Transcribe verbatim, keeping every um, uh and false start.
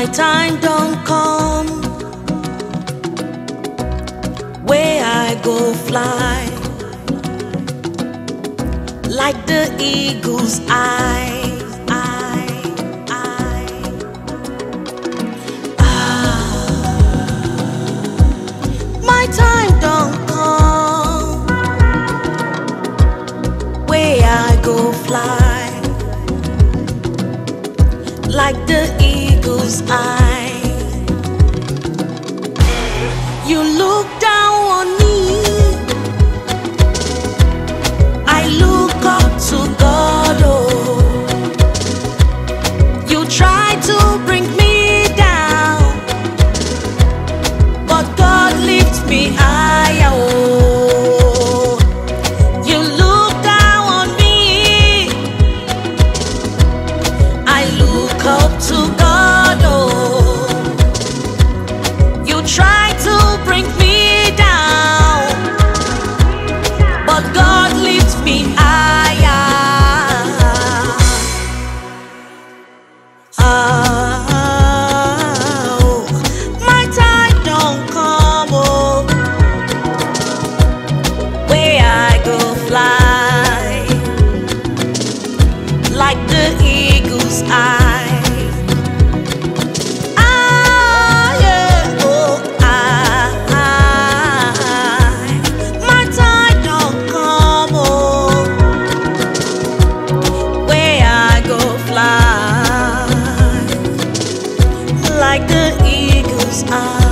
my time don't come, where I go fly like the eagle's eye, eye, eye. Ah, my time don't come, where I go fly like the eagle's eye. You look down on me, I look up to God. Oh, you try to bring me down, but God lifts me higher. Oh, you look down on me, I look up to God. Oh, you try to bring me down, but God lifts me higher. Oh, my time don't come, oh, where I go fly like the eagle's eye. Ah, yeah, oh, I, I, my time don't come, oh, where I go fly like the eagle's eye.